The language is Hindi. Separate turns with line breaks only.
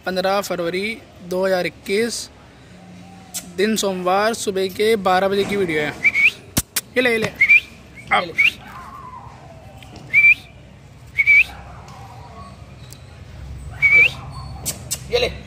15 फरवरी 2021 दिन सोमवार सुबह के 12 बजे की वीडियो है। ये ले ये ले